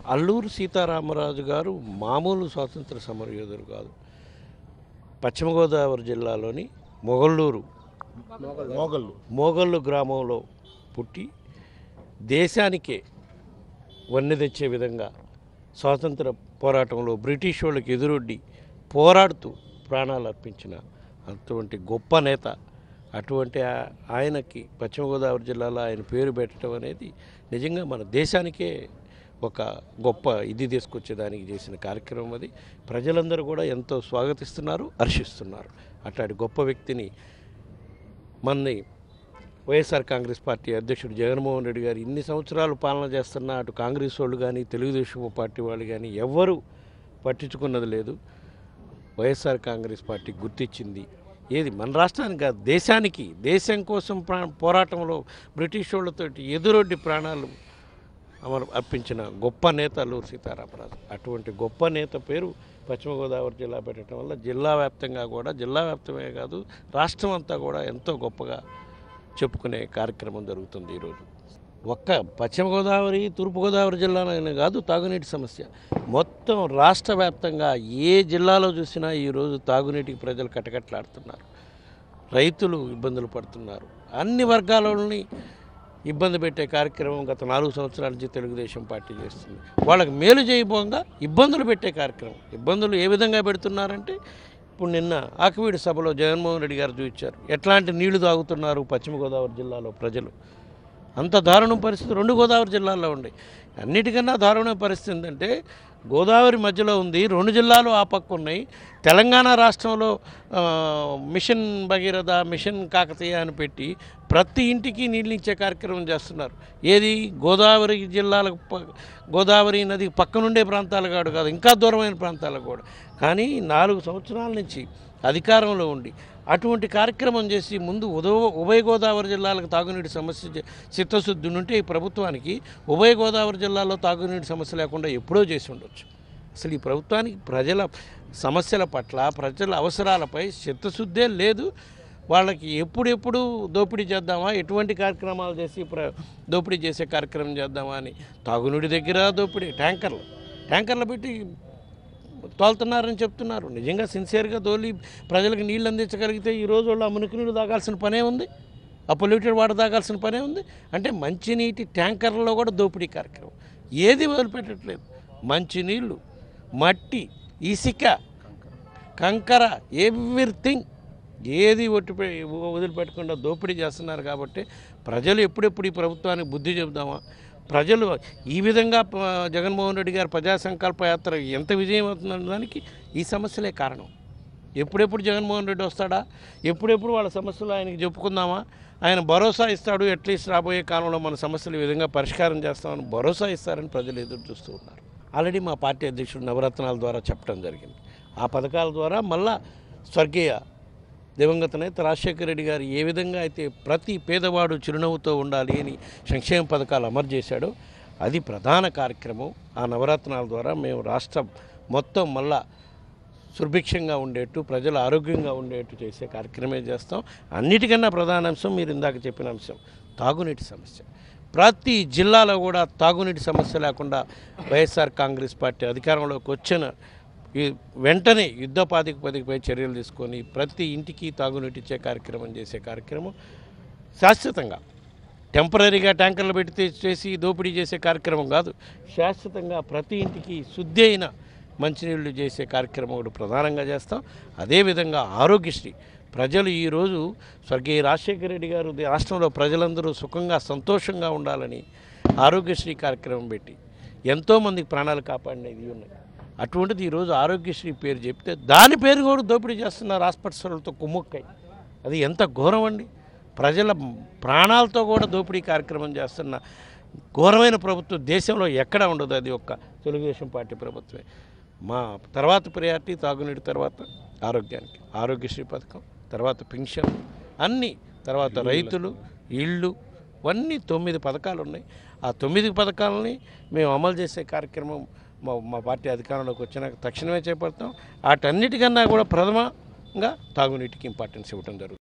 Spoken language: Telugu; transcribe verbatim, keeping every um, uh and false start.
అల్లూరు సీతారామరాజు గారు మామూలు స్వాతంత్ర సమరయోధుడు కాదు. పశ్చిమ గోదావరి జిల్లాలోని మొగళ్ళూరు మోగళ్ళు మోగళ్ళు గ్రామంలో పుట్టి దేశానికే వన్నె తెచ్చే విధంగా స్వాతంత్ర పోరాటంలో బ్రిటిష్ వాళ్ళకి ఎదురొడ్డి పోరాడుతూ ప్రాణాలు అర్పించిన అటువంటి గొప్ప నేత. అటువంటి ఆయనకి పశ్చిమ గోదావరి జిల్లాలో ఆయన పేరు పెట్టడం అనేది నిజంగా మన దేశానికే ఒక గొప్ప ఇది తీసుకొచ్చేదానికి చేసిన కార్యక్రమం. అది ప్రజలందరూ కూడా ఎంతో స్వాగతిస్తున్నారు, హర్షిస్తున్నారు. అట్లాంటి గొప్ప వ్యక్తిని మనని వైఎస్ఆర్ కాంగ్రెస్ పార్టీ అధ్యక్షుడు జగన్మోహన్ రెడ్డి గారు ఇన్ని సంవత్సరాలు పాలన చేస్తున్న అటు కాంగ్రెస్ వాళ్ళు కానీ తెలుగుదేశం పార్టీ వాళ్ళు కానీ ఎవ్వరూ పట్టించుకున్నది లేదు. వైఎస్ఆర్ కాంగ్రెస్ పార్టీ గుర్తించింది ఏది మన రాష్ట్రానికి కాదు, దేశానికి, దేశం కోసం ప్రా పోరాటంలో బ్రిటిష్ వాళ్ళతో ఎదురొడ్డి ప్రాణాలు అమరు అర్పించిన గొప్ప నేత అల్లూరు సీతారామరాజు. అటువంటి గొప్ప నేత పేరు పశ్చిమ గోదావరి జిల్లా పెట్టడం వల్ల జిల్లా వ్యాప్తంగా కూడా, జిల్లా వ్యాప్తమే కాదు రాష్ట్రం అంతా కూడా ఎంతో గొప్పగా చెప్పుకునే కార్యక్రమం జరుగుతుంది ఈరోజు. ఒక్క పశ్చిమ గోదావరి తూర్పుగోదావరి జిల్లాలోనే కాదు తాగునీటి సమస్య మొత్తం రాష్ట్ర వ్యాప్తంగా ఏ జిల్లాలో చూసినా ఈరోజు తాగునీటికి ప్రజలు కటకట్లాడుతున్నారు, రైతులు ఇబ్బందులు పడుతున్నారు. అన్ని వర్గాలని ఇబ్బంది పెట్టే కార్యక్రమం గత నాలుగు సంవత్సరాల నుంచి తెలుగుదేశం పార్టీ చేస్తుంది. వాళ్ళకి మేలు చేయబోగా ఇబ్బందులు పెట్టే కార్యక్రమం. ఇబ్బందులు ఏ విధంగా పెడుతున్నారంటే ఇప్పుడు నిన్న ఆకివీడు సభలో జగన్మోహన్ రెడ్డి గారు చూపించారు ఎట్లాంటి నీళ్లు తాగుతున్నారు పశ్చిమ గోదావరి జిల్లాలో ప్రజలు. అంత దారుణం పరిస్థితి రెండు గోదావరి జిల్లాల్లో ఉన్నాయి. అన్నిటికన్నా దారుణ పరిస్థితి ఏంటంటే గోదావరి మధ్యలో ఉంది, రెండు జిల్లాలు ఆ పక్క ఉన్నాయి. తెలంగాణ రాష్ట్రంలో మిషన్ భగీరథ, మిషన్ కాకతీయ అని పెట్టి ప్రతి ఇంటికి నీళ్ళు ఇచ్చే కార్యక్రమం చేస్తున్నారు. ఏది గోదావరి జిల్లాలకు గోదావరి నది పక్కనుండే ప్రాంతాలు కాదు కాదు ఇంకా దూరమైన ప్రాంతాలకు కూడా. కానీ నాలుగు సంవత్సరాల నుంచి అధికారంలో ఉండి అటువంటి కార్యక్రమం చేసి ముందు ఉదవ ఉభయ గోదావరి జిల్లాలకు తాగునీటి సమస్య చిత్తశుద్ధి ఉంటే ఈ ప్రభుత్వానికి ఉభయ గోదావరి జిల్లాలో తాగునీటి సమస్య లేకుండా ఎప్పుడో చేసి ఉండొచ్చు. అసలు ఈ ప్రభుత్వానికి ప్రజల సమస్యల పట్ల, ప్రజల అవసరాలపై చిత్తశుద్ధే లేదు. వాళ్ళకి ఎప్పుడెప్పుడు దోపిడీ చేద్దామా, ఎటువంటి కార్యక్రమాలు చేసి ప్ర దోపిడీ చేసే కార్యక్రమం చేద్దామా అని తాగునీటి దగ్గర దోపిడీ, ట్యాంకర్లు ట్యాంకర్లు పెట్టి తోలుతున్నారని చెప్తున్నారు. నిజంగా సిన్సియర్గా తోలి ప్రజలకు నీళ్ళు అందించగలిగితే ఈరోజు వాళ్ళు ఆ మురికి నీళ్ళు తాగాల్సిన పనే ఉంది, ఆ పొల్యూటెడ్ వాటర్ తాగాల్సిన పనే ఉంది. అంటే మంచినీటి ట్యాంకర్లలో కూడా దోపిడీ కార్యక్రమం ఏది వదిలిపెట్టట్లేదు. మంచినీళ్ళు, మట్టి, ఇసుక, కంకర, ఎవ్రీథింగ్ ఏది ఒట్టి వదిలిపెట్టకుండా దోపిడీ చేస్తున్నారు. కాబట్టి ప్రజలు ఎప్పుడెప్పుడు ఈ ప్రభుత్వానికి బుద్ధి చెబుదామా, ప్రజలు ఈ విధంగా జగన్మోహన్ రెడ్డి గారు ప్రజా సంకల్ప యాత్ర ఎంత విజయం అవుతుందన్న దానికి ఈ సమస్యలే కారణం. ఎప్పుడెప్పుడు జగన్మోహన్ రెడ్డి వస్తాడా, ఎప్పుడెప్పుడు వాళ్ళ సమస్యలు ఆయనకి చెప్పుకుందామా, ఆయన భరోసా ఇస్తాడు, అట్లీస్ట్ రాబోయే కాలంలో మన సమస్యలు ఈ విధంగా పరిష్కారం చేస్తామని భరోసా ఇస్తారని ప్రజలు ఎదురు చూస్తూ ఉన్నారు. ఆల్రెడీ మా పార్టీ అధ్యక్షుడు నవరత్నాల ద్వారా చెప్పడం జరిగింది. ఆ పథకాల ద్వారా మళ్ళా స్వర్గీయ దివంగత నేత రాజశేఖర రెడ్డి గారు ఏ విధంగా అయితే ప్రతి పేదవాడు చిరునవ్వుతో ఉండాలి అని సంక్షేమ పథకాలు అమలు చేశాడో అది ప్రధాన కార్యక్రమం. ఆ నవరత్నాల ద్వారా మేము రాష్ట్రం మొత్తం మళ్ళా సుభిక్షంగా ఉండేట్టు, ప్రజలు ఆరోగ్యంగా ఉండేట్టు చేసే కార్యక్రమే చేస్తాం. అన్నిటికన్నా ప్రధాన అంశం మీరు ఇందాక చెప్పిన అంశం తాగునీటి సమస్య. ప్రతి జిల్లాలో కూడా తాగునీటి సమస్య లేకుండా వైఎస్ఆర్ కాంగ్రెస్ పార్టీ అధికారంలోకి వచ్చిన ఈ వెంటనే యుద్ధ ప్రాతిపదికపై చర్యలు తీసుకొని ప్రతి ఇంటికి తాగునీటి ఇచ్చే కార్యక్రమం చేసే కార్యక్రమం శాశ్వతంగా, టెంపరీగా ట్యాంకర్లు పెడితే చేసి దోపిడీ చేసే కార్యక్రమం కాదు. శాశ్వతంగా ప్రతి ఇంటికి శుద్ధి అయిన మంచినీళ్ళు చేసే కార్యక్రమం కూడా ప్రధానంగా చేస్తాం. అదేవిధంగా ఆరోగ్యశ్రీ ప్రజలు ఈరోజు స్వర్గీయ రాజశేఖర రెడ్డి గారు రాష్ట్రంలో ప్రజలందరూ సుఖంగా సంతోషంగా ఉండాలని ఆరోగ్యశ్రీ కార్యక్రమం పెట్టి ఎంతోమందికి ప్రాణాలు కాపాడినవి ఉన్నాయి. అటువంటిది ఈరోజు ఆరోగ్యశ్రీ పేరు చెప్తే దాని పేరు కూడా దోపిడీ చేస్తున్నారు హాస్పిటల్తో కుమ్ముక్కై. అది ఎంత ఘోరం అండి. ప్రజల ప్రాణాలతో కూడా దోపిడీ కార్యక్రమం చేస్తున్న ఘోరమైన ప్రభుత్వం దేశంలో ఎక్కడ ఉండదు. అది ఒక్క తెలుగుదేశం పార్టీ ప్రభుత్వమే. మా తర్వాత ప్రయారిటీ తాగునీటి, తర్వాత ఆరోగ్యానికి ఆరోగ్యశ్రీ పథకం, తర్వాత పెన్షన్, అన్నీ, తర్వాత రైతులు, ఇళ్ళు, ఇవన్నీ తొమ్మిది పథకాలు ఉన్నాయి. ఆ తొమ్మిది పథకాలని మేము అమలు చేసే కార్యక్రమం మా మా పార్టీ అధికారంలోకి వచ్చినాక తక్షణమే చేపడతాం. వాటన్నిటికన్నా కూడా ప్రథమంగా తాగునీటికి ఇంపార్టెన్స్ ఇవ్వడం జరుగుతుంది.